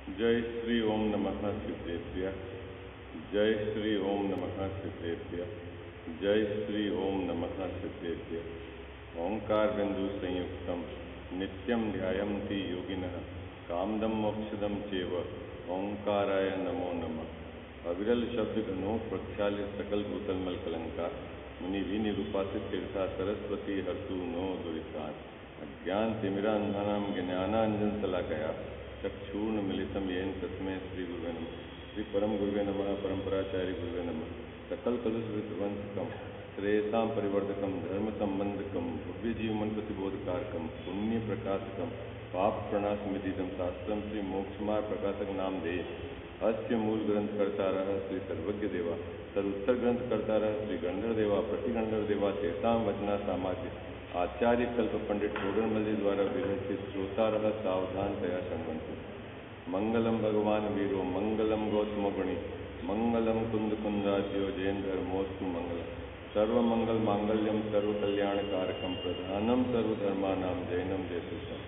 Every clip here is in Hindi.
जय श्री ओम नमः सिद्धेभ्य। जय श्री ओम नमः सिद्धेभ्य। जय श्री ओम नमः सिद्धेभ्य। ओंकार बिंदु संयुक्तम नित्यम ध्यायन्ति योगिनः कामदम मोक्षदम चेव ओंकाराय नमो नमः। अविरल शब्द घनो प्रक्षाल्य सकल भूतलमल कलंकार मुनि विनिरूपासित तीर्था सरस्वती हर्तु नो दुरितान। अज्ञान तिमिरांधानाम ज्ञानांजन शलाकया चक्षुर्ण मिलितम येन तस्मै श्री गुरुवे नमः। श्री परम गुरुवे नमः। परंपराचार्य गुरुवे नमः। सकल कलुषवंशकम श्रेयसां परिवर्धकम धर्म संबंधकम भव्य जीवन प्रतिबोधकारकम पुण्य प्रकाशकम पाप प्रणाशमिदिदम शास्त्रम श्री मोक्षमार्ग प्रकाशक नाम दे। अस्य मूल ग्रंथ करता रहा श्री सर्वज्ञ देवा सर्वोत्तर ग्रंथ करता रहा श्री गणधर देवा प्रतिगणधर देवा तेसाम वचना सामाज्य आचार्य कल्प पंडित टोडरमल जी द्वारा विरचित श्रोता रह सावधान तया संबंध। मंगलम भगवान वीरो मंगलम गौतम गणि मंगलम कुंद कुंदाद्यो जैन धर्मोस्तु मंगलम सर्व मंगल मांगल्यम सर्व कल्याण कारकम प्रधानम सर्वधर्मानाम जैनम जयसुषम।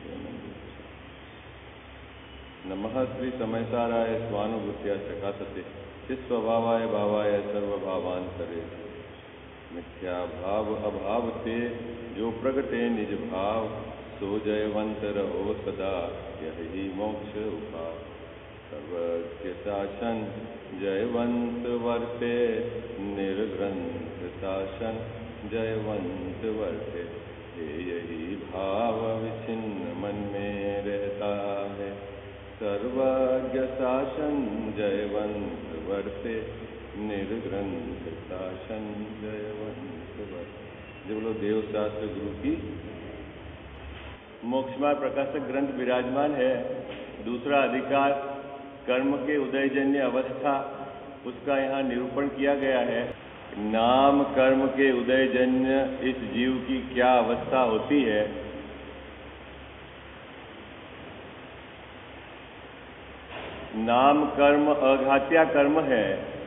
नमः श्री समयसाराय स्वानुभूत्या चकासते चिस्वभावाय भावाय सर्वभावांतरे मिथ्या भाव अभाव ते जो प्रगटे निज भाव सो जयवंत रहो सदा यही मोक्ष उपाय। सर्वज्ञ शासन जयवंत वर्ते निर्ग्रंथ शासन जयवंत वर्ते यही भाव विचिन्न मन में रहता है। सर्वज्ञ शासन जयवंत वर्ते निर्ग्रंथ शासन जयवंत वर्ते। जो बोलो देव शास्त्र गुरु की मोक्षमार्ग प्रकाशक ग्रंथ विराजमान है। दूसरा अधिकार कर्म के उदयजन्य अवस्था उसका यहाँ निरूपण किया गया है। नाम कर्म के उदयजन्य इस जीव की क्या अवस्था होती है। नाम कर्म अघात्या कर्म है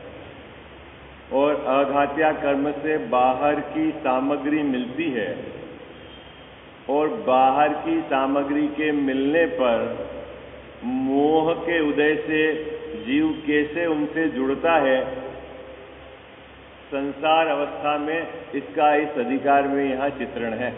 और अघात्या कर्म से बाहर की सामग्री मिलती है और बाहर की सामग्री के मिलने पर मोह के उदय से जीव कैसे उनसे जुड़ता है। संसार अवस्था में इसका इस अधिकार में यहाँ चित्रण है।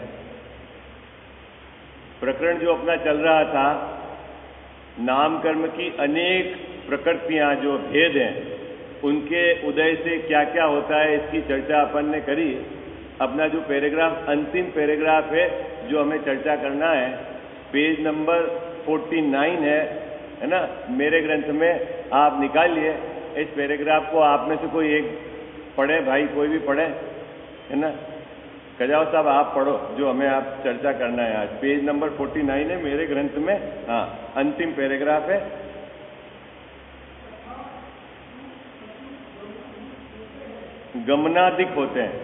प्रकरण जो अपना चल रहा था नाम कर्म की अनेक प्रकृतियां जो भेद हैं उनके उदय से क्या क्या होता है इसकी चर्चा अपन ने करी। अपना जो पैराग्राफ अंतिम पैराग्राफ है जो हमें चर्चा करना है पेज नंबर 49 है ना। मेरे ग्रंथ में आप निकालिए इस पैराग्राफ को। आप में से कोई एक पढ़े भाई, कोई भी पढ़े है ना। खजाव साहब आप पढ़ो जो हमें आप चर्चा करना है आज। पेज नंबर 49 है मेरे ग्रंथ में। हाँ, अंतिम पैराग्राफ है। गमनाधिक होते हैं।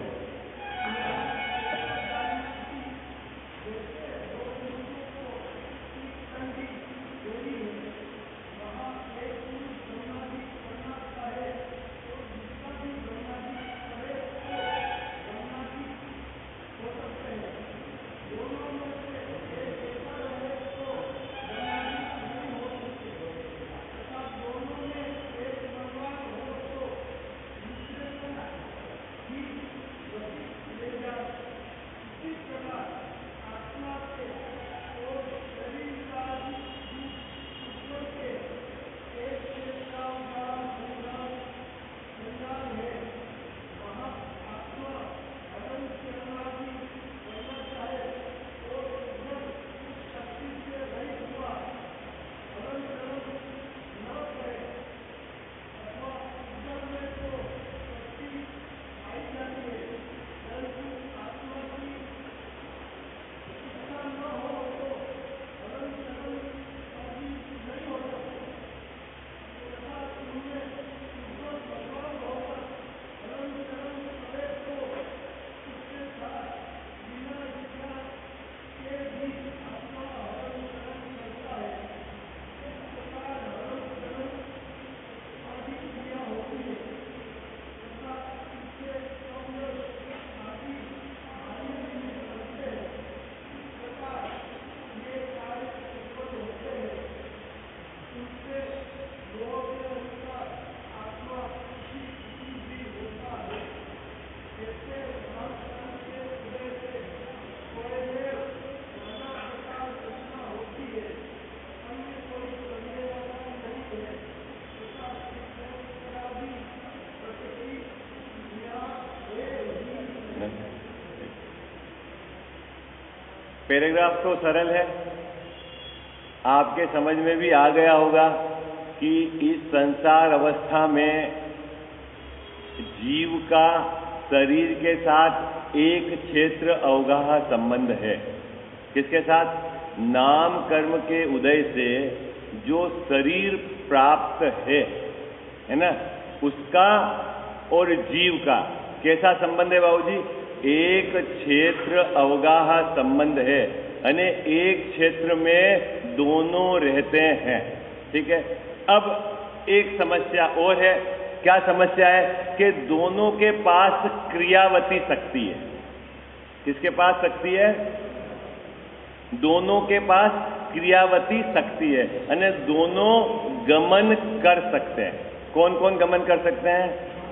पैराग्राफ तो सरल है, आपके समझ में भी आ गया होगा कि इस संसार अवस्था में जीव का शरीर के साथ एक क्षेत्र अवगाह संबंध है। किसके साथ? नाम कर्म के उदय से जो शरीर प्राप्त है ना, उसका और जीव का कैसा संबंध है बाबूजी? एक क्षेत्र अवगाह संबंध है, यानी एक क्षेत्र में दोनों रहते हैं। ठीक है। अब एक समस्या और है। क्या समस्या है? कि दोनों के पास क्रियावती शक्ति है। किसके पास शक्ति है? दोनों के पास क्रियावती शक्ति है, यानी दोनों गमन कर सकते हैं। कौन कौन गमन कर सकते हैं?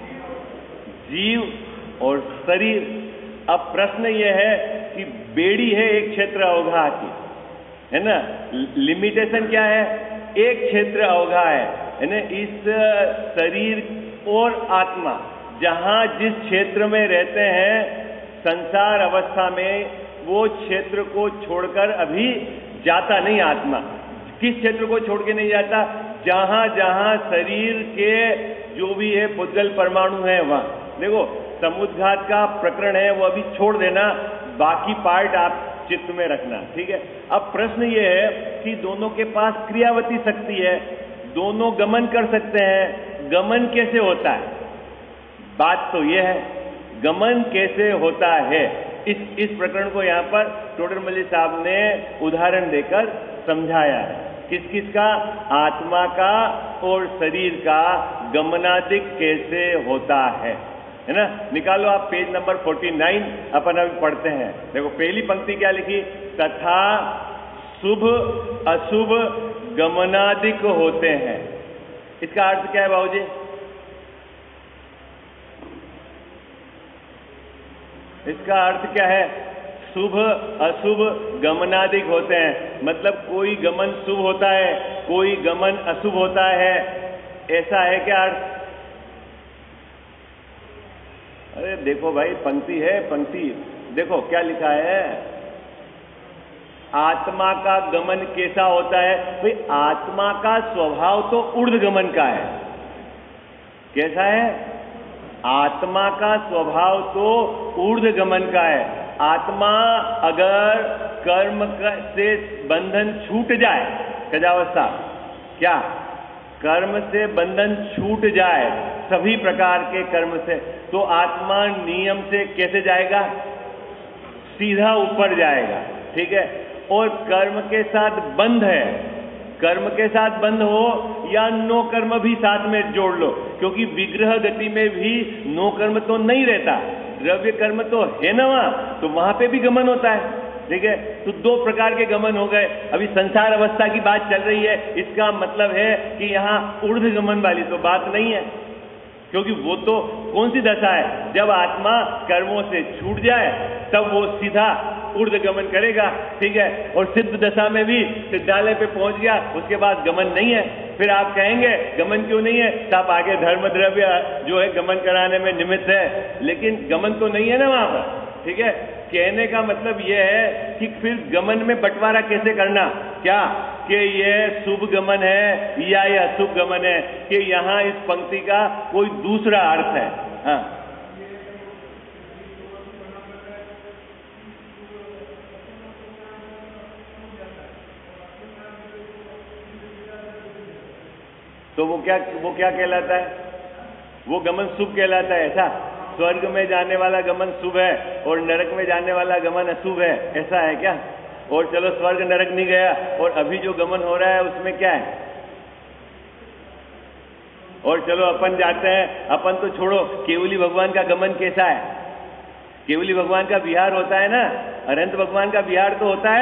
जीव और शरीर। अब प्रश्न यह है कि बेड़ी है एक क्षेत्र अवगाह की, है ना, लिमिटेशन क्या है? एक क्षेत्र अवगाह है, यानी इस शरीर और आत्मा जहां जिस क्षेत्र में रहते हैं संसार अवस्था में, वो क्षेत्र को छोड़कर अभी जाता नहीं आत्मा। किस क्षेत्र को छोड़ के नहीं जाता? जहां जहां शरीर के जो भी है पुद्गल परमाणु है वहां। देखो, समुद्घात का प्रकरण है वो अभी छोड़ देना, बाकी पार्ट आप चित्त में रखना। ठीक है। अब प्रश्न ये है कि दोनों के पास क्रियावती शक्ति है, दोनों गमन कर सकते हैं। गमन कैसे होता है? बात तो यह है, गमन कैसे होता है? इस प्रकरण को यहां पर टोडरमल्ली साहब ने उदाहरण देकर समझाया है। किस किस का? आत्मा का और शरीर का गमनादिक कैसे होता है ना। निकालो आप पेज नंबर 49, अपन अभी पढ़ते हैं। देखो पहली पंक्ति क्या लिखी? तथा शुभ अशुभ गमनादिक होते हैं। इसका अर्थ क्या है बाबूजी? इसका अर्थ क्या है? शुभ अशुभ गमनादिक होते हैं, मतलब कोई गमन शुभ होता है, कोई गमन अशुभ होता है, ऐसा है क्या अर्थ? अरे देखो भाई, पंक्ति है, पंक्ति देखो क्या लिखा है। आत्मा का गमन कैसा होता है? भाई आत्मा का स्वभाव तो ऊर्ध्व गमन का है। कैसा है? आत्मा का स्वभाव तो ऊर्ध्व गमन का है। आत्मा अगर कर्म से बंधन छूट जाए, सजावस्था क्या? कर्म से बंधन छूट जाए, सभी प्रकार के कर्म से, तो आत्मा नियम से कैसे जाएगा? सीधा ऊपर जाएगा। ठीक है। और कर्म के साथ बंध है, कर्म के साथ बंध हो या नो कर्म भी साथ में जोड़ लो, क्योंकि विग्रह गति में भी नो कर्म तो नहीं रहता, द्रव्य कर्म तो है ना वहां, तो वहां पे भी गमन होता है। ठीक है। तो दो प्रकार के गमन हो गए। अभी संसार अवस्था की बात चल रही है, इसका मतलब है कि यहां ऊर्ध्व गमन वाली तो बात नहीं है, क्योंकि वो तो कौन सी दशा है? जब आत्मा कर्मों से छूट जाए तब वो सीधा ऊर्ध्व गमन करेगा। ठीक है। और सिद्ध दशा में भी सिद्धालय पे पहुंच गया, उसके बाद गमन नहीं है। फिर आप कहेंगे गमन क्यों नहीं है? तो आप आगे धर्म द्रव्य जो है गमन कराने में निमित्त है, लेकिन गमन तो नहीं है ना वहां पर। ठीक है। कहने का मतलब यह है कि फिर गमन में बंटवारा कैसे करना? क्या कि यह शुभ गमन है या यह अशुभ गमन है, कि यहां इस पंक्ति का कोई दूसरा अर्थ है। हाँ, तो वो क्या कहलाता है? वो गमन शुभ कहलाता है। ऐसा स्वर्ग में जाने वाला गमन शुभ है और नरक में जाने वाला गमन अशुभ है, ऐसा है क्या? और चलो स्वर्ग नरक नहीं गया, और अभी जो गमन हो रहा है उसमें क्या है? और चलो अपन जाते हैं, अपन तो छोड़ो, केवली भगवान का गमन कैसा है? केवली भगवान का विहार होता है ना, अनंत भगवान का विहार तो होता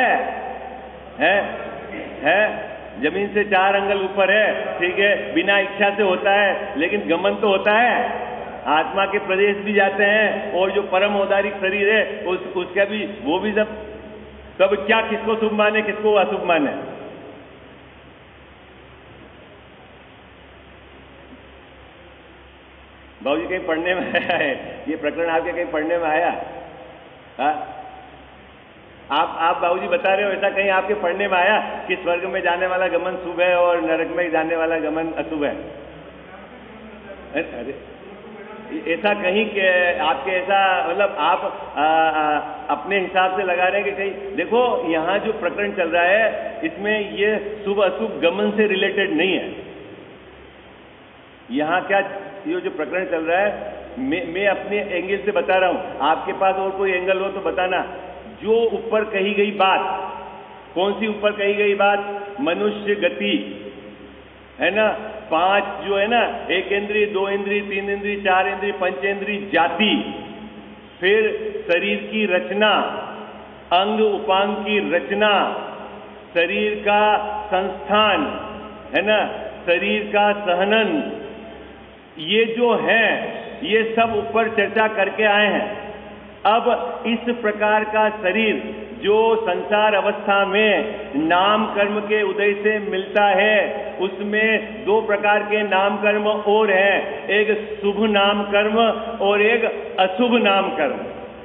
है? जमीन से 4 अंगल ऊपर है। ठीक है। बिना इच्छा से होता है, लेकिन गमन तो होता है। आत्मा के प्रदेश भी जाते हैं, और जो परम औदारिक शरीर है उसका भी, वो भी सब क्या, किसको शुभ माने किसको अशुभ माने? बाबूजी कहीं पढ़ने में आया है ये प्रकरण? आपके कहीं पढ़ने में आया? हाँ, आप बाबूजी बता रहे हो, ऐसा कहीं आपके पढ़ने में आया कि स्वर्ग में जाने वाला गमन शुभ है और नरक में जाने वाला गमन अशुभ है? अरे ऐसा कहीं के आपके ऐसा मतलब आप अपने हिसाब से लगा रहे हैं कि कहीं देखो यहाँ जो प्रकरण चल रहा है इसमें ये शुभ अशुभ गमन से रिलेटेड नहीं है। यहाँ क्या ये जो प्रकरण चल रहा है मैं अपने एंगल से बता रहा हूँ, आपके पास और कोई एंगल हो तो बताना। जो ऊपर कही गई बात, कौन सी ऊपर कही गई बात? मनुष्य गति है ना, 5 जो है ना, 1 इंद्रिय, 2 इंद्रिय, 3 इंद्रिय, 4 इंद्रिय, पंचेंद्रिय जाति, फिर शरीर की रचना, अंग उपांग की रचना, शरीर का संस्थान है ना, शरीर का सहनन, ये जो है ये सब ऊपर चर्चा करके आए हैं। अब इस प्रकार का शरीर जो संसार अवस्था में नाम कर्म के उदय से मिलता है, उसमें 2 प्रकार के नाम कर्म और हैं, एक शुभ नाम कर्म और एक अशुभ नाम कर्म।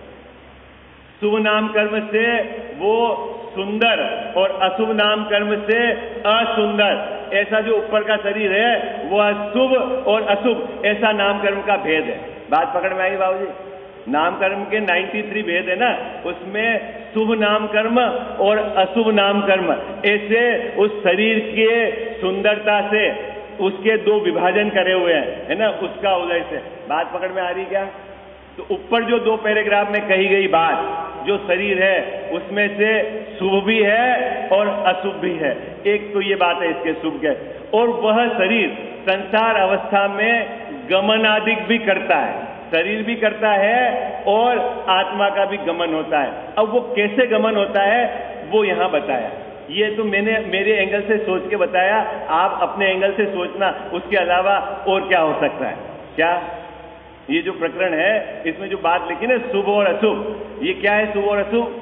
शुभ नाम कर्म से वो सुंदर और अशुभ नाम कर्म से असुंदर, ऐसा जो ऊपर का शरीर है वह शुभ और अशुभ, ऐसा नाम कर्म का भेद है। बात पकड़ में आई बाबूजी? नाम कर्म के 93 भेद है ना, उसमें शुभ नाम कर्म और अशुभ नाम कर्म, ऐसे उस शरीर के सुंदरता से उसके 2 विभाजन करे हुए हैं, है ना, उसका उदय से। बात पकड़ में आ रही क्या? तो ऊपर जो 2 पैराग्राफ में कही गई बात, जो शरीर है उसमें से शुभ भी है और अशुभ भी है। एक तो ये बात है इसके शुभ के, और वह शरीर संसार अवस्था में गमन आदि भी करता है, शरीर भी करता है और आत्मा का भी गमन होता है। अब वो कैसे गमन होता है वो यहां बताया। ये तो मैंने मेरे एंगल से सोच के बताया, आप अपने एंगल से सोचना, उसके अलावा और क्या हो सकता है। क्या ये जो प्रकरण है इसमें जो बात लिखी ना शुभ और अशुभ, ये क्या है शुभ और अशुभ?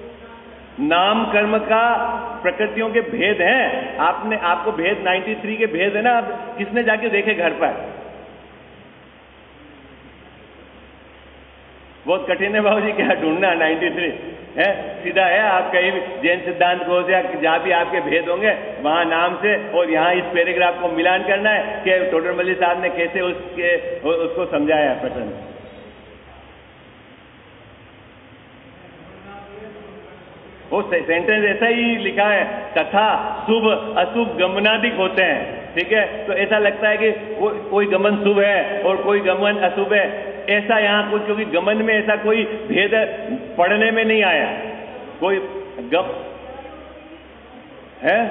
नाम कर्म का प्रकृतियों के भेद हैं। आपको भेद 93 के भेद है ना, आप किसने जाके देखे घर पर? बहुत कठिन है बाबूजी, क्या ढूंढना 93 है? सीधा है, आप कहीं भी जैन सिद्धांत को या जहां भी आपके भेद होंगे वहां नाम से और यहाँ इस पैराग्राफ को मिलान करना है कि टोडरमल्ली साहब ने कैसे उसको समझाया है प्रकरण। वो सेंटेंस ऐसा ही लिखा है, तथा शुभ अशुभ गमनादिक होते हैं, ठीक है। तो ऐसा लगता है कि कोई गमन शुभ है और कोई गमन अशुभ है, ऐसा यहाँ कुछ, क्योंकि गमन में ऐसा कोई भेद पढ़ने में नहीं आया। कोई गम है,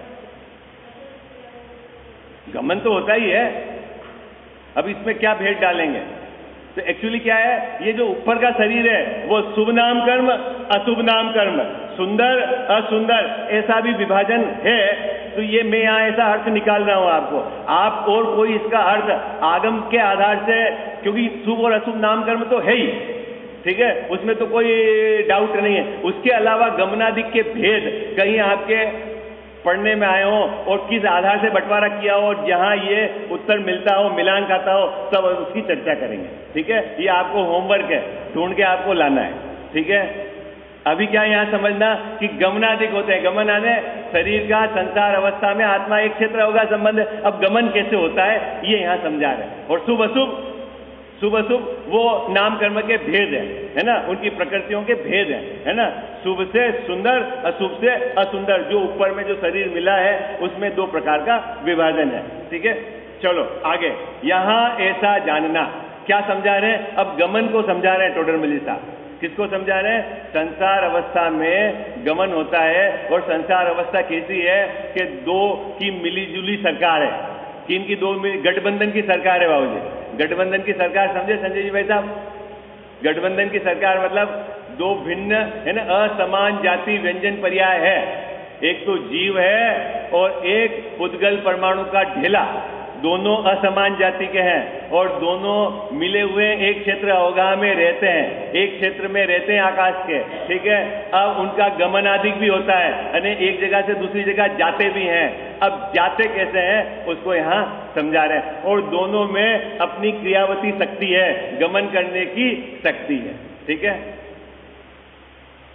गमन तो होता ही है। अब इसमें क्या भेद डालेंगे? तो एक्चुअली क्या है, ये जो ऊपर का शरीर है वो शुभ नाम कर्म अशुभ नाम कर्म, सुंदर असुंदर, ऐसा भी विभाजन है। तो ये मैं यहाँ ऐसा अर्थ निकाल रहा हूं आपको, आप और कोई इसका अर्थ आगम के आधार से, क्योंकि शुभ और अशुभ नाम कर्म तो है ही, ठीक है, उसमें तो कोई डाउट नहीं है। उसके अलावा गमनादिक के भेद कहीं आपके पढ़ने में आए हो और किस आधार से बंटवारा किया हो, जहां ये उत्तर मिलता हो, मिलान खाता हो, तब उसकी चर्चा करेंगे, ठीक है। ये आपको होमवर्क है, ढूंढ के आपको लाना है, ठीक है। अभी क्या यहां समझना कि गमनादिक होते हैं, गमन आने शरीर का संसार अवस्था में आत्मा एक क्षेत्र होगा संबंध। अब गमन कैसे होता है ये यहां समझा रहे हैं। और शुभ अशुभ, शुभ अशुभ वो नाम कर्म के भेद है ना, उनकी प्रकृतियों के भेद है ना। शुभ से सुंदर, अशुभ से असुंदर, जो ऊपर में जो शरीर मिला है उसमें 2 प्रकार का विभाजन है, ठीक है। चलो आगे, यहां ऐसा जानना क्या समझा रहे हैं? अब गमन को समझा रहे हैं टोडरमल्ली साहब। किसको समझा रहे हैं? संसार अवस्था में गमन होता है, और संसार अवस्था कैसी है कि 2 की मिलीजुली सरकार है। किन की? 2 गठबंधन की सरकार है बाबूजी। गठबंधन की सरकार समझे संजय जी भाई साहब? गठबंधन की सरकार मतलब 2 भिन्न है ना, असमान जाति व्यंजन पर्याय है। एक तो जीव है और एक पुद्गल परमाणु का ढेला, दोनों असमान जाति के हैं और दोनों मिले हुए एक क्षेत्र अवगाह में रहते हैं, एक क्षेत्र में रहते हैं आकाश के, ठीक है। अब उनका गमन आदि भी होता है, यानी एक जगह से दूसरी जगह जाते भी हैं। अब जाते कैसे हैं उसको यहाँ समझा रहे हैं। और दोनों में अपनी क्रियावती शक्ति है, गमन करने की शक्ति है, ठीक है।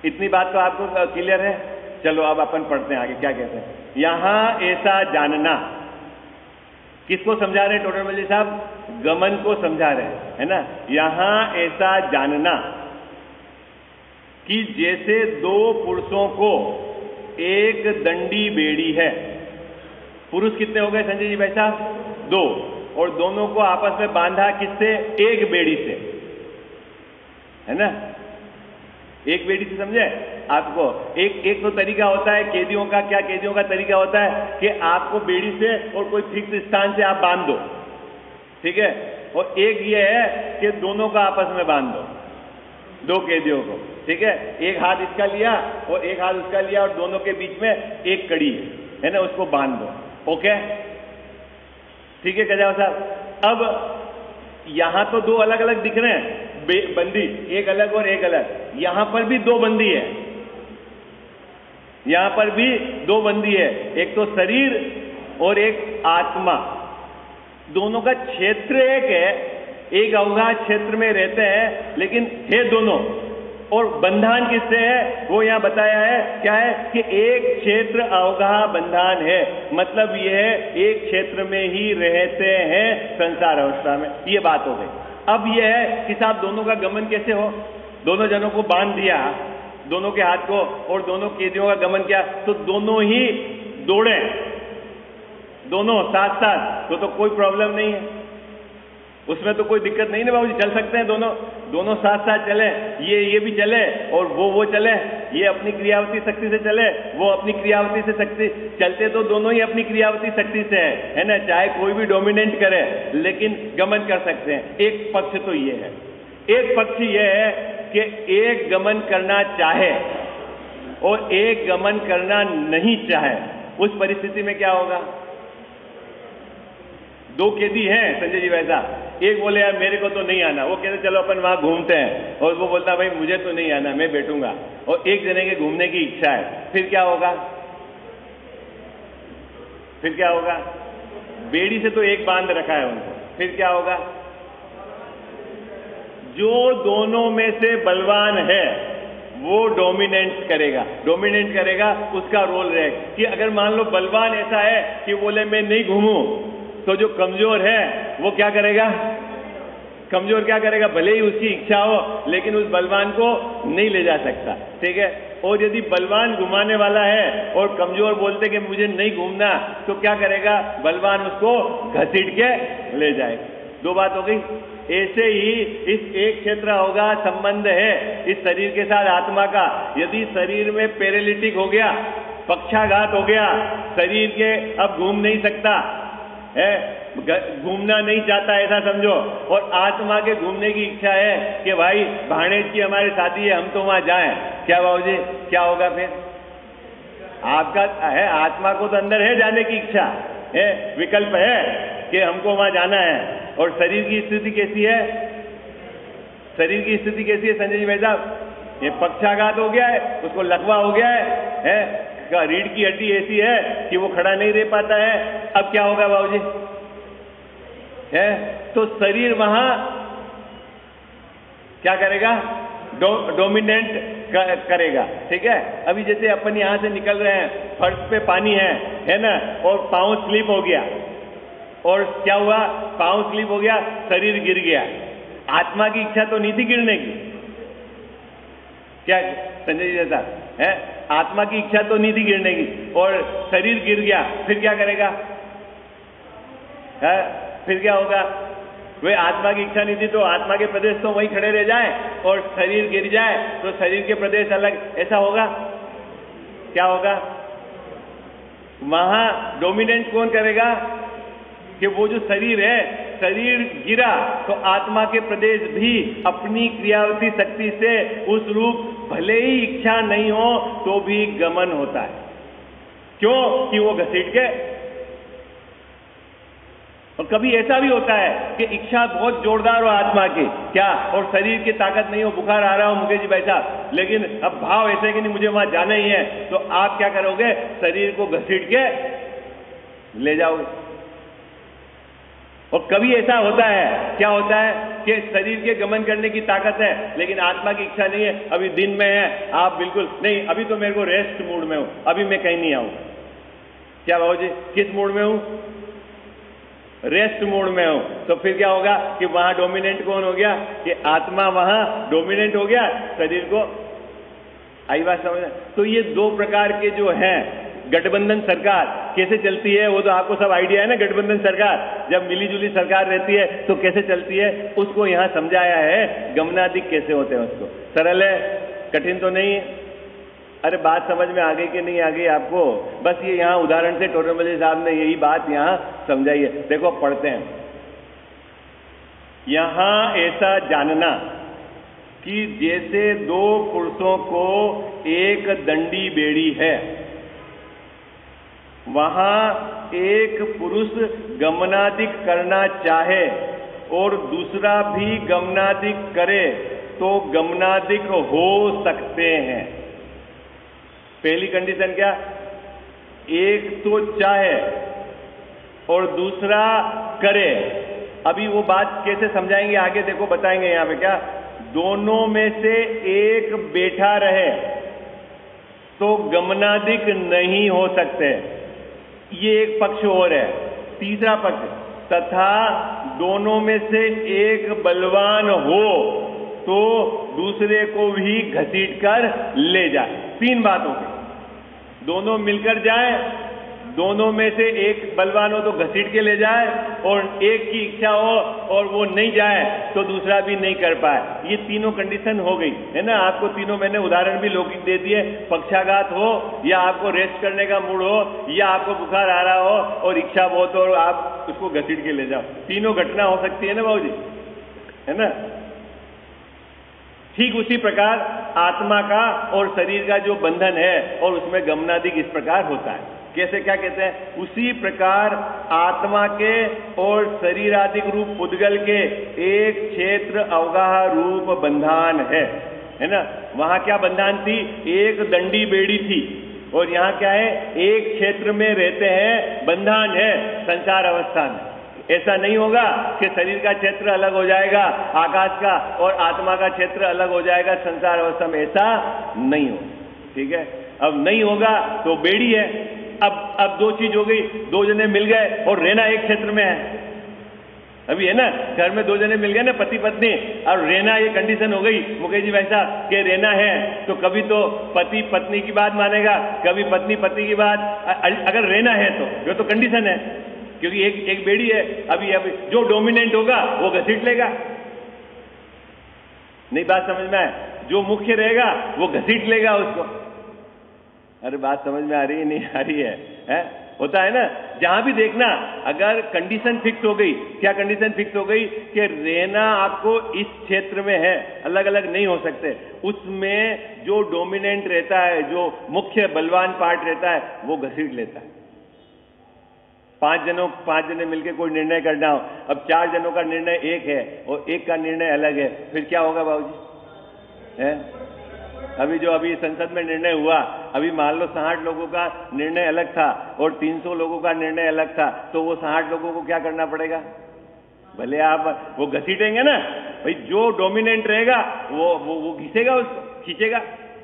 इतनी बात तो आपको क्लियर है? चलो अब अपन पढ़ते हैं आगे क्या कहते हैं। यहां ऐसा जानना, किसको समझा रहे हैं टोडर मल्ली साहब? गमन को समझा रहे हैं, है ना। यहां ऐसा जानना कि जैसे दो पुरुषों को एक दंडी बेड़ी है। पुरुष कितने हो गए संजय जी भाई साहब? दो, और दोनों को आपस में बांधा किससे? एक बेड़ी से, है ना। एक बेड़ी से, समझे आपको? एक तो तरीका होता है कैदियों का। क्या कैदियों का तरीका होता है कि आपको बेड़ी से और कोई फिक्स स्थान से आप बांध दो, ठीक है। और एक ये है कि दोनों का आपस में बांध दो, दो कैदियों को, ठीक है। एक हाथ इसका लिया और एक हाथ उसका लिया और दोनों के बीच में एक कड़ी है ना, उसको बांध दो। ओके, ठीक है गजाव साहब। अब यहां तो दो अलग अलग दिख रहे हैं बंदी, एक अलग और एक अलग। यहां पर भी दो बंदी है, यहां पर भी दो बंदी है, एक तो शरीर और एक आत्मा। दोनों का क्षेत्र एक है, एक अवगाह क्षेत्र में रहते हैं, लेकिन है दोनों। और बंधन किससे है वो यहां बताया है। क्या है कि एक क्षेत्र अवगाह बंधन है, मतलब यह एक क्षेत्र में ही रहते हैं संसार अवस्था में। ये बात हो गई। अब यह है कि साहब दोनों का गमन कैसे हो? दोनों जनों को बांध दिया, दोनों के हाथ को, और दोनों कैदियों का गमन किया, तो दोनों ही दौड़े, दोनों साथ साथ, तो कोई प्रॉब्लम नहीं है, उसमें तो कोई दिक्कत नहीं ना बाबूजी। चल सकते हैं दोनों साथ साथ चले, ये भी चले और वो चले, ये अपनी क्रियावती शक्ति से चले, वो अपनी क्रियावती से शक्ति, चलते तो दोनों ही अपनी क्रियावती शक्ति से है ना। चाहे कोई भी डोमिनेट करे, लेकिन गमन कर सकते हैं। एक पक्ष तो ये है। एक पक्ष ये है कि एक गमन करना चाहे और एक गमन करना नहीं चाहे, उस परिस्थिति में क्या होगा? दो कैदी हैं संजय जी वैसा, एक बोले यार मेरे को तो नहीं आना, वो कहते चलो अपन वहां घूमते हैं, और वो बोलता भाई मुझे तो नहीं आना, मैं बैठूंगा। और एक जने के घूमने की इच्छा है, फिर क्या होगा? फिर क्या होगा? बेड़ी से तो एक बांध रखा है उनको, फिर क्या होगा? जो दोनों में से बलवान है वो डोमिनेट करेगा, उसका रोल रहेगा। कि अगर मान लो बलवान ऐसा है कि बोले मैं नहीं घूमूं, तो जो कमजोर है वो क्या करेगा? कमजोर क्या करेगा? भले ही उसकी इच्छा हो, लेकिन उस बलवान को नहीं ले जा सकता, ठीक है। और यदि बलवान घुमाने वाला है और कमजोर बोलते कि मुझे नहीं घूमना, तो क्या करेगा? बलवान उसको घसीट के ले जाएगा। दो बात हो गई। ऐसे ही इस एक क्षेत्र होगा संबंध है इस शरीर के साथ आत्मा का। यदि शरीर में पैरालिटिक हो गया, पक्षाघात हो गया, शरीर के अब घूम नहीं सकता है, घूमना नहीं चाहता ऐसा समझो, और आत्मा के घूमने की इच्छा है कि भाई भाणेज की हमारी शादी है, हम तो वहां जाएं, क्या बाबूजी क्या होगा? फिर आपका है, आत्मा को तो अंदर है जाने की इच्छा है, विकल्प है कि हमको वहां जाना है। और शरीर की स्थिति कैसी है? शरीर की स्थिति कैसी है संजय जी भाई साहब? ये पक्षाघात हो गया है, उसको लकवा हो गया है, रीढ़ की हड्डी ऐसी है कि वो खड़ा नहीं रह पाता है। अब क्या होगा बाबूजी? है तो शरीर वहां क्या करेगा? डोमिनेंट करेगा, ठीक है। अभी जैसे अपन यहां से निकल रहे हैं, फर्श पे पानी है ना, और पांव स्लिप हो गया, और क्या हुआ? पांव स्लिप हो गया, शरीर गिर गया। आत्मा की इच्छा तो नहीं थी गिरने की, क्या संजय जी साहब है? आत्मा की इच्छा तो नहीं थी गिरने की, और शरीर गिर गया, फिर क्या करेगा? है फिर क्या होगा? वे आत्मा की इच्छा नहीं थी, तो आत्मा के प्रदेश तो वहीं खड़े रह जाए, और शरीर गिर जाए तो शरीर के प्रदेश अलग, ऐसा होगा? क्या होगा? वहां डोमिनेंट कौन करेगा? कि वो जो शरीर है, शरीर गिरा तो आत्मा के प्रदेश भी अपनी क्रियावती शक्ति से उस रूप, भले ही इच्छा नहीं हो तो भी गमन होता है। क्यों? कि वो घसीट के। और कभी ऐसा भी होता है कि इच्छा बहुत जोरदार हो आत्मा की, क्या, और शरीर की ताकत नहीं हो, बुखार आ रहा हो मुकेश जी भाई साहब, लेकिन अब भाव ऐसे कि नहीं मुझे वहां जाना ही है, तो आप क्या करोगे? शरीर को घसीट के ले जाओगे। और कभी ऐसा होता है, क्या होता है कि शरीर के गमन करने की ताकत है लेकिन आत्मा की इच्छा नहीं है, अभी दिन में है, आप बिल्कुल नहीं, अभी तो मेरे को रेस्ट मूड में हूं, अभी मैं कहीं नहीं आऊंगा। क्या बाबू जी, किस मूड में हूं? रेस्ट मोड में हो। तो फिर क्या होगा कि वहां डोमिनेंट कौन हो गया? कि आत्मा वहां डोमिनेंट हो गया, शरीर को। आई बात समझ? तो ये दो प्रकार के जो हैं, गठबंधन सरकार कैसे चलती है वो तो आपको सब आइडिया है ना। गठबंधन सरकार जब मिलीजुली सरकार रहती है तो कैसे चलती है उसको यहां समझाया है। गमनादिक कैसे होते हैं उसको। सरल है, कठिन तो नहीं है। अरे बात समझ में आ गई कि नहीं आ गई आपको? बस ये यहां उदाहरण से टोटरमल साहब ने यही बात यहां समझाई है। देखो पढ़ते हैं, यहां ऐसा जानना कि जैसे दो पुरुषों को एक दंडी बेड़ी है, वहां एक पुरुष गमनादिक करना चाहे और दूसरा भी गमनादिक करे तो गमनादिक हो सकते हैं। पहली कंडीशन क्या? एक तो चाहे और दूसरा करे। अभी वो बात कैसे समझाएंगे आगे देखो, बताएंगे यहां पे क्या। दोनों में से एक बैठा रहे तो गमनादिक नहीं हो सकते, ये एक पक्ष और है। तीसरा पक्ष, तथा दोनों में से एक बलवान हो तो दूसरे को भी घसीट कर ले जाए। तीन बातों की, दोनों मिलकर जाए, दोनों में से एक बलवान हो तो घसीट के ले जाए, और एक की इच्छा हो और वो नहीं जाए तो दूसरा भी नहीं कर पाए। ये तीनों कंडीशन हो गई है ना। आपको तीनों मैंने उदाहरण भी लौकिक दे दिए। पक्षाघात हो, या आपको रेस्ट करने का मूड हो, या आपको बुखार आ रहा हो और इच्छा बहुत हो और आप उसको घसीट के ले जाओ, तीनों घटना हो सकती है ना बाबू जी, है ना। ठीक उसी प्रकार आत्मा का और शरीर का जो बंधन है और उसमें गमनादिक इस प्रकार होता है। कैसे, क्या कहते हैं? उसी प्रकार आत्मा के और शरीरादिक रूप पुद्गल के एक क्षेत्र अवगाह रूप बंधान है ना। वहां क्या बंधान थी? एक दंडी बेड़ी थी, और यहां क्या है? एक क्षेत्र में रहते हैं, बंधान है संसार अवस्था में। ऐसा नहीं होगा कि शरीर का क्षेत्र अलग हो जाएगा आकाश का और आत्मा का क्षेत्र अलग हो जाएगा संसार अवस्था में, ऐसा नहीं हो। ठीक है, अब नहीं होगा तो बेड़ी है। अब दो चीज हो गई, दो जने मिल गए और रहना एक क्षेत्र में है। अभी है ना, घर में दो जने मिल गए ना, पति पत्नी, और रहना ये कंडीशन हो गई मुकेश जी वैसा कि रहना है तो कभी तो पति पत्नी की बात मानेगा, कभी पत्नी पति की बात, अगर रहना है तो ये तो कंडीशन है, क्योंकि एक बेड़ी है। अभी जो डोमिनेंट होगा वो घसीट लेगा। नहीं बात समझ में आए? जो मुख्य रहेगा वो घसीट लेगा उसको। अरे बात समझ में आ रही है नहीं आ रही है? होता है ना, जहां भी देखना, अगर कंडीशन फिक्स हो गई। क्या कंडीशन फिक्स हो गई? कि रहना आपको इस क्षेत्र में है, अलग अलग नहीं हो सकते। उसमें जो डोमिनेंट रहता है, जो मुख्य बलवान पार्ट रहता है, वो घसीट लेता है। पांच जने मिलकर कोई निर्णय करना हो, अब 4 जनों का निर्णय एक है और एक का निर्णय अलग है, फिर क्या होगा बाबूजी? अभी संसद में निर्णय हुआ, अभी मान लो 60 लोगों का निर्णय अलग था और 300 लोगों का निर्णय अलग था, तो वो 60 लोगों को क्या करना पड़ेगा? भले आप वो घसीटेंगे ना भाई, जो डोमिनेंट रहेगा वो घिसेगा, उसको खींचेगा।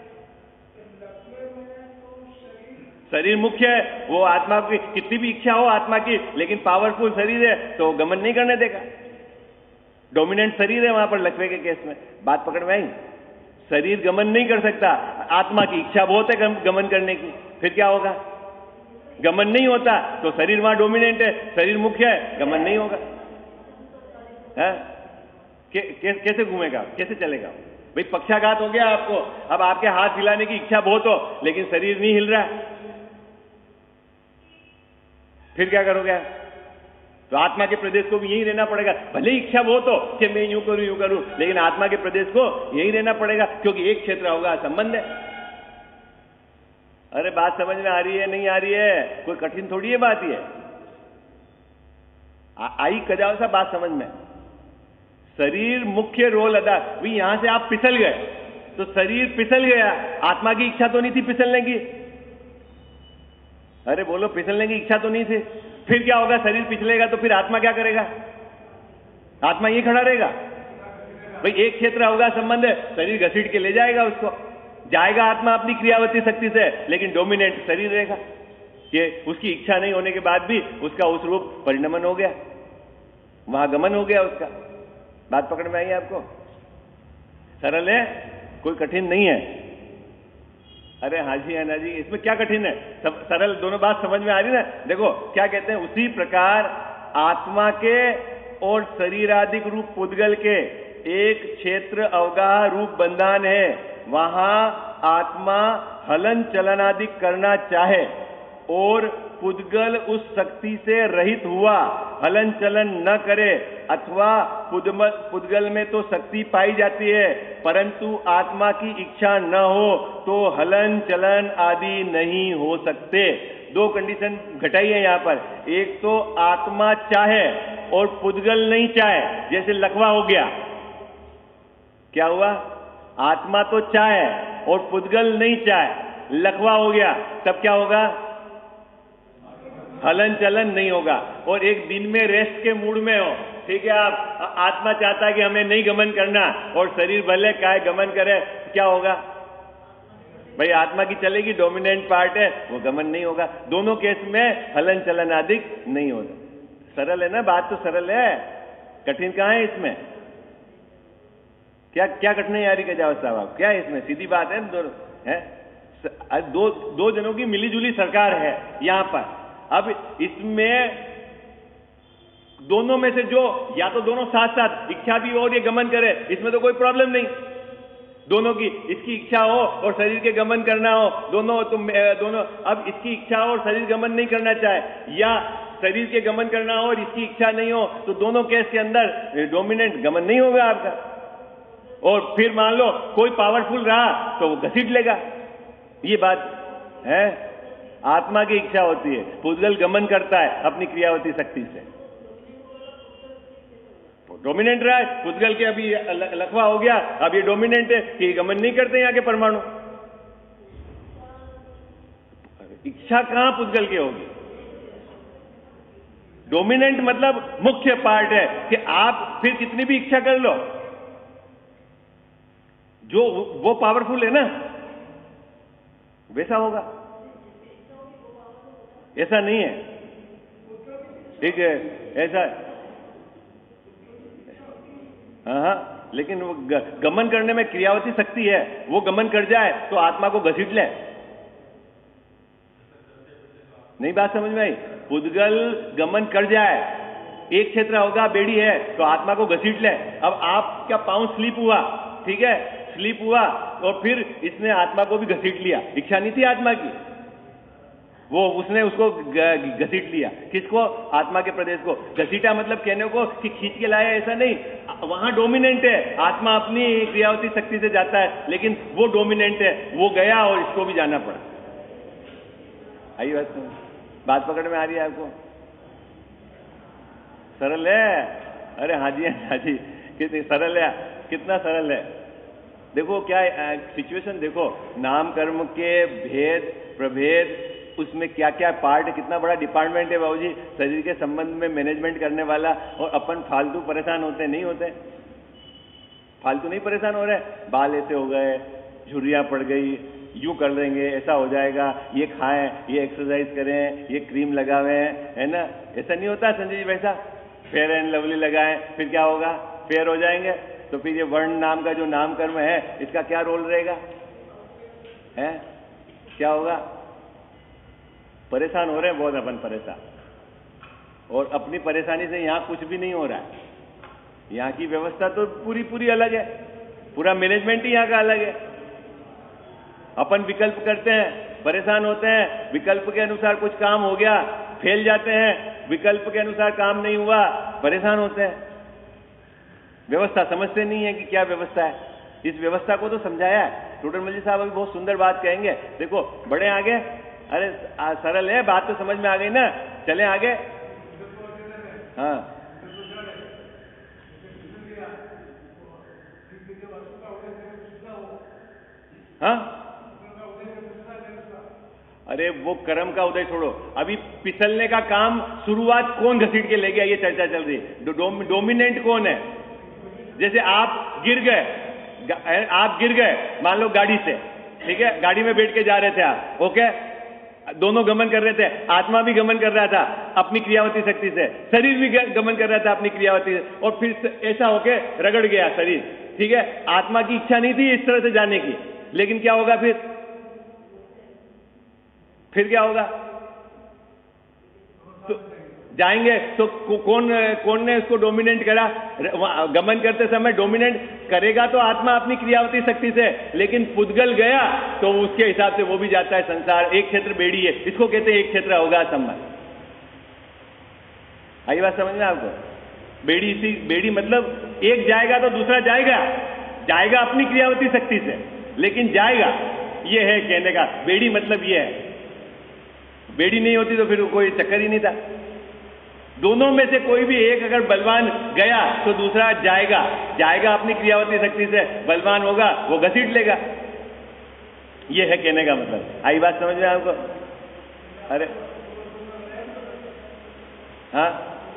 शरीर मुख्य है, वो आत्मा की कितनी भी इच्छा हो आत्मा की, लेकिन पावरफुल शरीर है तो गमन नहीं करने देगा। डोमिनेंट शरीर है वहां पर लकवे के केस में। बात पकड़ में आई? शरीर गमन नहीं कर सकता, आत्मा की इच्छा बहुत है गमन करने की, फिर क्या होगा? गमन नहीं होता तो शरीर वहां डोमिनेंट है, शरीर मुख्य है, गमन नहीं होगा। कैसे घूमेगा, कैसे चलेगा भाई? पक्षाघात हो गया आपको, अब आपके हाथ हिलाने की इच्छा बहुत हो लेकिन शरीर नहीं हिल रहा है, फिर क्या करोगे? तो आत्मा के प्रदेश को भी यही रहना पड़ेगा। भले इच्छा बहुत हो कि मैं यूं करूं, लेकिन आत्मा के प्रदेश को यही रहना पड़ेगा, क्योंकि एक क्षेत्र होगा, संबंध है। अरे बात समझ में आ रही है नहीं आ रही है? कोई कठिन थोड़ी है बात ये। आई कजाओ सा बात समझ में। शरीर मुख्य रोल अदा, भाई यहां से आप फिसल गए तो शरीर फिसल गया, आत्मा की इच्छा तो नहीं थी फिसलने की। अरे बोलो, फिसलने की इच्छा तो नहीं थी, फिर क्या होगा? शरीर पिछलेगा तो फिर आत्मा क्या करेगा? आत्मा ये खड़ा रहेगा? भाई एक क्षेत्र अवगाह संबंध है, शरीर घसीट के ले जाएगा उसको, जाएगा आत्मा अपनी क्रियावती शक्ति से, लेकिन डोमिनेंट शरीर रहेगा। कि उसकी इच्छा नहीं होने के बाद भी उसका उस रूप परिणमन हो गया, वहां गमन हो गया उसका। बात पकड़ में आई आपको? सरल है, कोई कठिन नहीं है। अरे हाँ जी, है ना जी, इसमें क्या कठिन है? सरल दोनों बात समझ में आ रही ना। देखो क्या कहते हैं, उसी प्रकार आत्मा के और शरीरादिक रूप पुद्गल के एक क्षेत्र अवगाह रूप बंधन है, वहां आत्मा हलन चलन आदि करना चाहे और पुद्गल उस शक्ति से रहित हुआ हलन चलन न करे, अथवा पुद्गल में तो शक्ति पाई जाती है परंतु आत्मा की इच्छा न हो तो हलन चलन आदि नहीं हो सकते। दो कंडीशन घटाई है यहां पर। एक तो आत्मा चाहे और पुद्गल नहीं चाहे, जैसे लखवा हो गया। क्या हुआ? आत्मा तो चाहे और पुद्गल नहीं चाहे, लखवा हो गया, तब क्या होगा? हलन चलन नहीं होगा। और एक दिन में रेस्ट के मूड में हो, ठीक है, आप आत्मा चाहता है कि हमें नहीं गमन करना और शरीर भले काय गमन करे, क्या होगा? भाई आत्मा की चलेगी, डोमिनेंट पार्ट है, वो गमन नहीं होगा। दोनों केस में हलन चलन आदि नहीं होगा। सरल है ना, बात तो सरल है, कठिन कहां है इसमें? क्या क्या कठिनाई आ रही है जाओ साहब? क्या है इसमें? सीधी बात है, दो जनों की मिलीजुली सरकार है यहां पर। अब इसमें दोनों में से जो, या तो दोनों साथ साथ इच्छा भी हो और ये गमन करे, इसमें तो कोई प्रॉब्लम नहीं। दोनों की, इसकी इच्छा हो और शरीर के गमन करना हो, दोनों दोनों। अब इसकी इच्छा हो और शरीर गमन नहीं करना चाहे, या शरीर के गमन करना हो और इसकी इच्छा नहीं हो, तो दोनों केस के अंदर डोमिनेंट गमन नहीं होगा आपका। और फिर मान लो कोई पावरफुल रहा तो वो घसीट लेगा। ये बात है, आत्मा की इच्छा होती है, पुद्गल गमन करता है अपनी क्रियावती शक्ति से। डोमिनेंट रहा है, पुद्गल के अभी लखवा हो गया, अब ये डोमिनेंट है कि गमन नहीं करते यहाँ के परमाणु। इच्छा कहां पुद्गल की होगी? डोमिनेंट मतलब मुख्य पार्ट है कि आप फिर कितनी भी इच्छा कर लो, जो वो पावरफुल है ना, वैसा होगा। ऐसा नहीं है, ठीक है, ऐसा हाँ, लेकिन वो गमन करने में क्रियावती शक्ति है, वो गमन कर जाए तो आत्मा को घसीट ले। नहीं बात समझ में आई? पुद्गल गमन कर जाए, एक क्षेत्र होगा बेड़ी है तो आत्मा को घसीट ले। अब आपका पांव स्लिप हुआ, ठीक है, स्लिप हुआ और फिर इसने आत्मा को भी घसीट लिया। इच्छा नहीं थी आत्मा की, वो उसने उसको घसीट लिया। किसको? आत्मा के प्रदेश को। घसीटा मतलब कहने को कि खींच के लाया, ऐसा नहीं। वहां डोमिनेंट है, आत्मा अपनी क्रियावती शक्ति से जाता है, लेकिन वो डोमिनेंट है, वो गया और इसको भी जाना पड़ा। आई बात पकड़ में आ रही है आपको? सरल है? अरे हाँ जी, हाँ जी, कितनी सरल है, कितना सरल है। देखो क्या सिचुएशन, देखो नाम कर्म के भेद प्रभेद, उसमें क्या क्या पार्ट, कितना बड़ा डिपार्टमेंट है बाबूजी शरीर के संबंध में मैनेजमेंट करने वाला। और अपन फालतू परेशान होते नहीं होते? फालतू नहीं परेशान हो रहे, बाल ऐसे हो गए, झुर्रियां पड़ गई, यूं कर लेंगे, ऐसा हो जाएगा, ये खाएं, ये एक्सरसाइज करें, ये क्रीम लगावे, है ना? ऐसा नहीं होता संजय जी? वैसा फेयर एंड लवली लगाएं, फिर क्या होगा? फेयर हो जाएंगे। तो फिर ये वर्ण नाम का जो नाम कर्म है, इसका क्या रोल रहेगा? है क्या होगा? परेशान हो रहे हैं बहुत अपन, परेशान। और अपनी परेशानी से यहां कुछ भी नहीं हो रहा है। यहां की व्यवस्था तो पूरी पूरी अलग है, पूरा मैनेजमेंट ही यहां का अलग है। अपन विकल्प करते हैं, परेशान होते हैं, विकल्प के अनुसार कुछ काम हो गया, फेल जाते हैं, विकल्प के अनुसार काम नहीं हुआ, परेशान होते हैं। व्यवस्था समझते नहीं है कि क्या व्यवस्था है। इस व्यवस्था को तो समझाया है टोडरमल जी साहब, अभी बहुत सुंदर बात कहेंगे। देखो बड़े आगे, अरे सरल है, बात तो समझ में आ गई ना, चले आगे। हाँ हाँ, अरे वो कर्म का उदय छोड़ो, अभी फिसलने का काम शुरुआत कौन घसीट के ले गया, ये चर्चा चल रही है। डोमिनेंट कौन है? जैसे आप गिर गए, मान लो गाड़ी से, ठीक है, गाड़ी में बैठ के जा रहे थे आप, ओके, दोनों गमन कर रहे थे, आत्मा भी गमन कर रहा था अपनी क्रियावती शक्ति से, शरीर भी गमन कर रहा था अपनी क्रियावती से, और फिर ऐसा होके रगड़ गया शरीर, ठीक है, आत्मा की इच्छा नहीं थी इस तरह से जाने की, लेकिन क्या होगा फिर क्या होगा? तो जाएंगे तो कौन ने उसको डोमिनेट करा? गमन करते समय डोमिनेट करेगा तो आत्मा अपनी क्रियावती शक्ति से, लेकिन पुद्गल गया तो उसके हिसाब से वो भी जाता है संसार। एक क्षेत्र बेड़ी है, इसको कहते हैं एक क्षेत्र होगा संबंध। आई बात समझ में आपको? बेड़ी मतलब एक जाएगा तो दूसरा जाएगा अपनी क्रियावती शक्ति से, लेकिन जाएगा, ये है कहने का। बेड़ी मतलब ये है, बेड़ी नहीं होती तो फिर कोई चक्कर ही नहीं था। दोनों में से कोई भी एक अगर बलवान गया तो दूसरा जाएगा अपनी क्रियावती शक्ति से, बलवान होगा वो घसीट लेगा। ये है कहने का मतलब। आई बात समझ में आपको? अरे हाँ,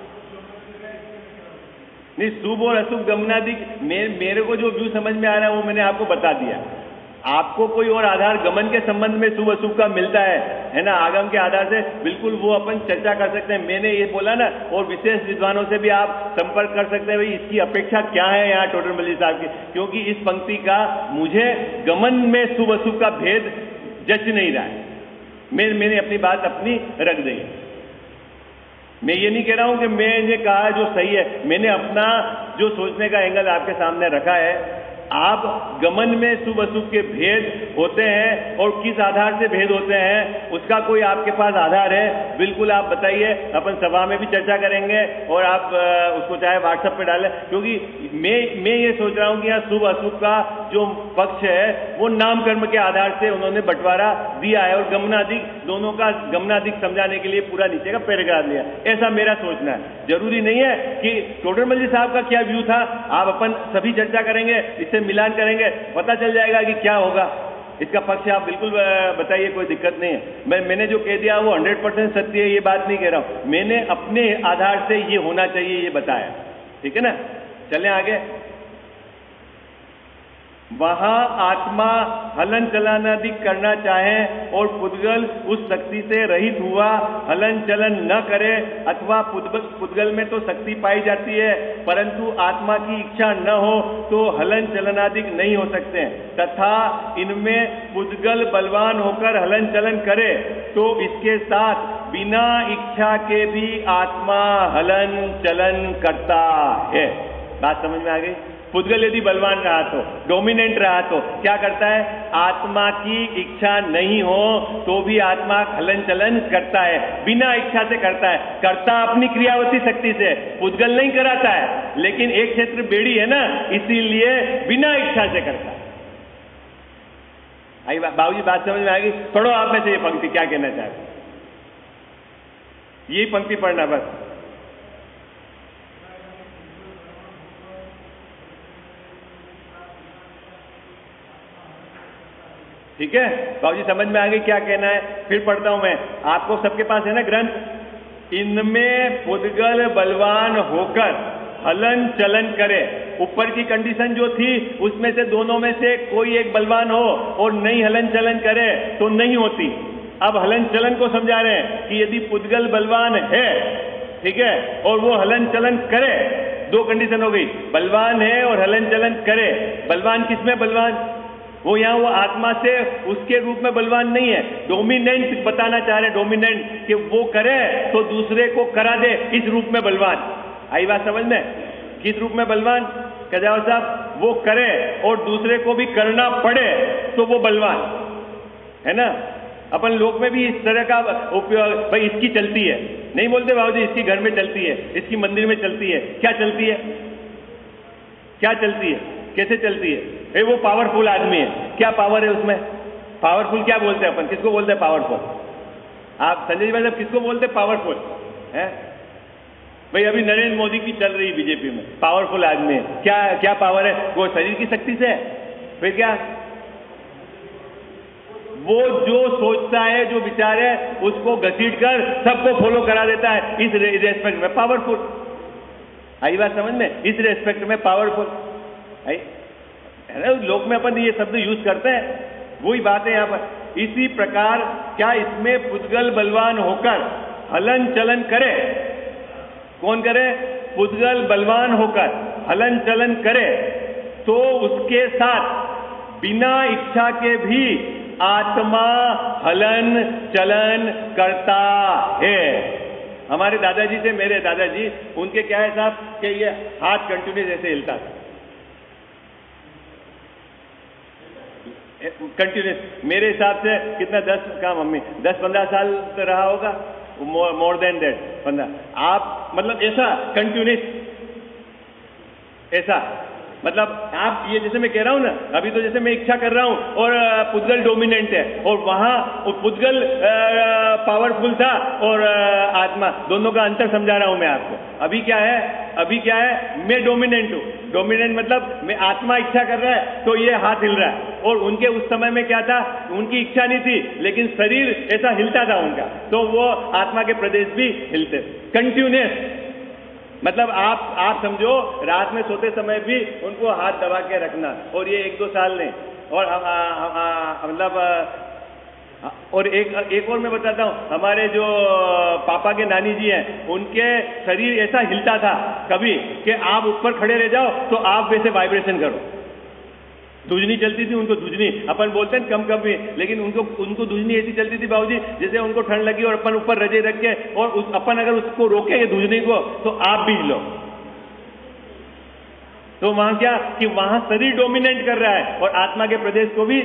नहीं, शुभ और अशुभ गमनादि मेरे को जो व्यू समझ में आ रहा है वो मैंने आपको बता दिया। आपको कोई और आधार गमन के संबंध में शुभ अशुभ का मिलता है ना, आगम के आधार से, बिल्कुल वो अपन चर्चा कर सकते हैं। मैंने ये बोला ना, और विशेष विद्वानों से भी आप संपर्क कर सकते हैं, भाई इसकी अपेक्षा क्या है यहाँ टोडरमल साहब की, क्योंकि इस पंक्ति का मुझे गमन में शुभ अशुभ का भेद जच नहीं रहा है। मैंने अपनी बात अपनी रख दी। मैं ये नहीं कह रहा हूं कि मैंने कहा जो सही है, मैंने अपना जो सोचने का एंगल आपके सामने रखा है। आप गमन में शुभ अशुभ के भेद होते हैं और किस आधार से भेद होते हैं उसका कोई आपके पास आधार है, बिल्कुल आप बताइए, अपन सभा में भी चर्चा करेंगे और आप उसको चाहे व्हाट्सएप पे डालें, क्योंकि मैं ये सोच रहा हूं कि यहाँ शुभ अशुभ का जो पक्ष है वो नाम कर्म के आधार से उन्होंने बंटवारा दिया है, और गमनाधिक, दोनों का गमनाधिक समझाने के लिए पूरा नीचे का पैराग्राफ दिया। ऐसा मेरा सोचना है। जरूरी नहीं है कि टोडरमल जी साहब का क्या व्यू था, आप अपन सभी चर्चा करेंगे, इससे मिलान करेंगे, पता चल जाएगा कि क्या होगा। इसका पक्ष आप बिल्कुल बताइए, कोई दिक्कत नहीं है। मैंने जो कह दिया वो 100% सत्य है, ये बात नहीं कह रहा हूं। मैंने अपने आधार से ये होना चाहिए ये बताया, ठीक है ना। चलें आगे। वहां आत्मा हलन चलन आदि करना चाहे और पुद्गल उस शक्ति से रहित हुआ हलन चलन न करे, अथवा पुद्गल में तो शक्ति पाई जाती है परंतु आत्मा की इच्छा न हो तो हलन चलनादिक नहीं हो सकते, तथा इनमें पुद्गल बलवान होकर हलन चलन करे तो इसके साथ बिना इच्छा के भी आत्मा हलन चलन करता है। बात समझ में आ गई? पुद्गल यदि बलवान रहा तो, डोमिनेंट रहा तो क्या करता है? आत्मा की इच्छा नहीं हो तो भी आत्मा हलन चलन करता है, बिना इच्छा से करता है, करता अपनी क्रियावती शक्ति से, पुद्गल नहीं कराता है। लेकिन एक क्षेत्र बेड़ी है ना, इसीलिए बिना इच्छा से करता है। आई बाबूजी बात समझ में आ गई? पढ़ो आप में से ये पंक्ति क्या कहना चाहते, यही पंक्ति पढ़ना बस। ठीक है बाबूजी, समझ में आ गई क्या कहना है? फिर पढ़ता हूं मैं, आपको सबके पास है ना ग्रंथ। इनमें पुद्गल बलवान होकर हलन चलन करे। ऊपर की कंडीशन जो थी उसमें से दोनों में से कोई एक बलवान हो और नहीं हलन चलन करे तो नहीं होती। अब हलन चलन को समझा रहे हैं कि यदि पुद्गल बलवान है, ठीक है, और वो हलन चलन करे, दो कंडीशन हो गई, बलवान है और हलन चलन करे। बलवान किसमें बलवान? वो यहाँ वो आत्मा से उसके रूप में बलवान नहीं है, डोमिनेंट बताना चाह रहे, डोमिनेंट, कि वो करे तो दूसरे को करा दे, इस रूप में बलवान। आई बात समझ में? किस रूप में बलवान? कजाव साहब, वो करे और दूसरे को भी करना पड़े तो वो बलवान है ना। अपन लोक में भी इस तरह का उपयोग, भाई इसकी चलती है, नहीं बोलते बाबूजी इसकी घर में चलती है, इसकी मंदिर में चलती है। क्या चलती है? क्या चलती है? कैसे चलती है? वो पावरफुल आदमी है, क्या पावर है उसमें? पावरफुल क्या बोलते हैं अपन? किसको बोलते हैं पावरफुल? आप संजय जी भाई साहब किसको बोलते हैं पावरफुल? है भाई अभी नरेंद्र मोदी की चल रही बीजेपी में, पावरफुल आदमी है। क्या पावर है? वो शरीर की शक्ति से है। फिर क्या? वो जो सोचता है, जो विचार है, उसको घसीट कर सबको फॉलो करा देता है। इस रेस्पेक्ट में पावरफुल। आई बात समझ में? इस रेस्पेक्ट में पावरफुल। है ना, लोक में अपन ये शब्द यूज करते हैं, वही बात है यहाँ पर। इसी प्रकार क्या इसमें पुद्गल बलवान होकर हलन चलन करे? कौन करे? पुद्गल बलवान होकर हलन चलन करे तो उसके साथ बिना इच्छा के भी आत्मा हलन चलन करता है। हमारे दादाजी थे, मेरे दादाजी, उनके क्या है साहब कि ये हाथ कंटिन्यूस ऐसे हिलता था, कंटिन्यूस। मेरे हिसाब से कितना 10-15 साल तो रहा होगा, मोर देन दैट 15। आप मतलब ऐसा कंटिन्यूस, ऐसा मतलब आप ये जैसे मैं कह रहा हूं ना, अभी तो जैसे मैं इच्छा कर रहा हूं और पुद्गल डोमिनेंट है, और वहां पुद्गल पावरफुल था और आत्मा, दोनों का अंतर समझा रहा हूं मैं आपको। अभी क्या है, मैं डोमिनेंट हूं। डोमिनेंट मतलब मैं, आत्मा इच्छा कर रहा है तो ये हाथ हिल रहा है, और उनके उस समय में क्या था, उनकी इच्छा नहीं थी लेकिन शरीर ऐसा हिलता था उनका, तो वो आत्मा के प्रदेश भी हिलते कंटिन्यूस। मतलब आप समझो, रात में सोते समय भी उनको हाथ दबा के रखना, और ये 1-2 साल नहीं। और मतलब और एक और मैं बताता हूँ, हमारे जो पापा के नानी जी हैं, उनके शरीर ऐसा हिलता था कभी कि आप ऊपर खड़े रह जाओ तो आप वैसे वाइब्रेशन करो। धुजनी चलती थी उनको, धुजनी अपन बोलते हैं कम कभी, लेकिन उनको धुजनी ऐसी चलती थी बाबूजी, जैसे उनको ठंड लगी और अपन ऊपर रजे रख के, और अपन अगर उसको रोके धुजनी को तो आप भी लो। तो वहां क्या कि वहां शरीर डोमिनेट कर रहा है और आत्मा के प्रदेश को भी।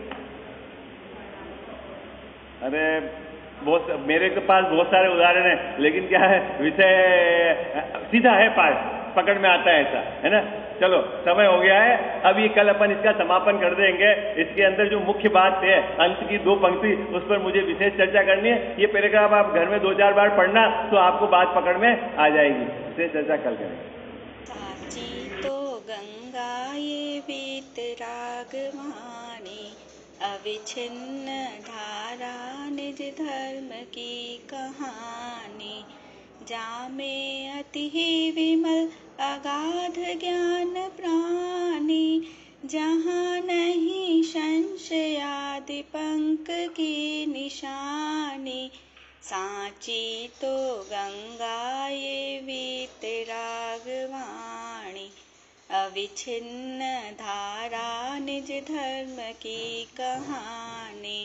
अरे मेरे के पास बहुत सारे उदाहरण हैं, लेकिन क्या है, विषय सीधा है, पास पकड़ में आता है ऐसा, है ना। चलो समय हो गया है, अब ये कल अपन इसका समापन कर देंगे। इसके अंदर जो मुख्य बात है, अंत की 2 पंक्ति, उस पर मुझे विशेष चर्चा करनी है। ये पैराग्राफ आप घर में 2-4 बार पढ़ना तो आपको बात पकड़ में आ जाएगी। विशेष चर्चा कल करेंगे। साची तो गंगा ये वीतराग वाणी, अविच्छिन्न धारा निज धर्म की कहानी। जामे अति ही विमल अगाध ज्ञान प्राणी, जहाँ नहीं संशयादि पंक की निशानी। साची तो गंगा ये वीतराग वाणी, अविच्छिन्न धारा निज धर्म की कहानी।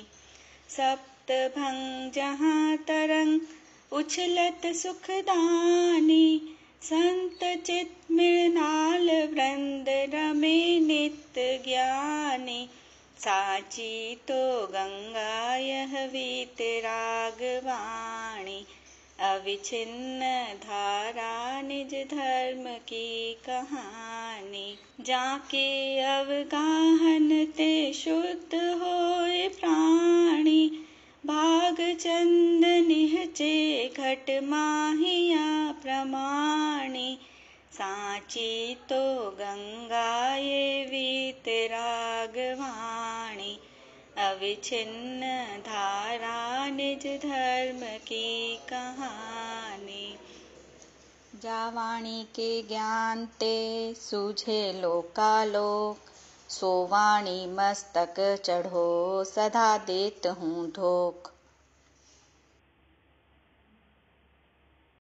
सप्तभंग जहाँ तरंग उछलत सुखदानी, संत चित मृणाल वृंद रमे नित्य ज्ञानी। साची तो गंगा यह वीतराग वाणी, अविच्छिन्न धारा निज धर्म की कहानी। जाके अवगाहन ते शुद्ध होए प्राणी, भाग चंद निहचे घट माहिया प्रमाणी। साची तो गंगा ये वीतराग वाणी, अविच्छिन्न धारा निज धर्म की कहानी। जावाणी के ज्ञान ते सूझे लोकालोक, सो वाणी मस्तक चढ़ो सदा देत हूँ धोख।